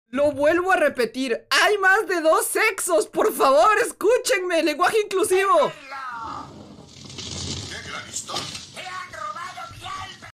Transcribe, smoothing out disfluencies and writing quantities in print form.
Lo vuelvo a repetir, hay más de 2 sexos, por favor, escúchenme, lenguaje inclusivo. ¡Qué gran historia!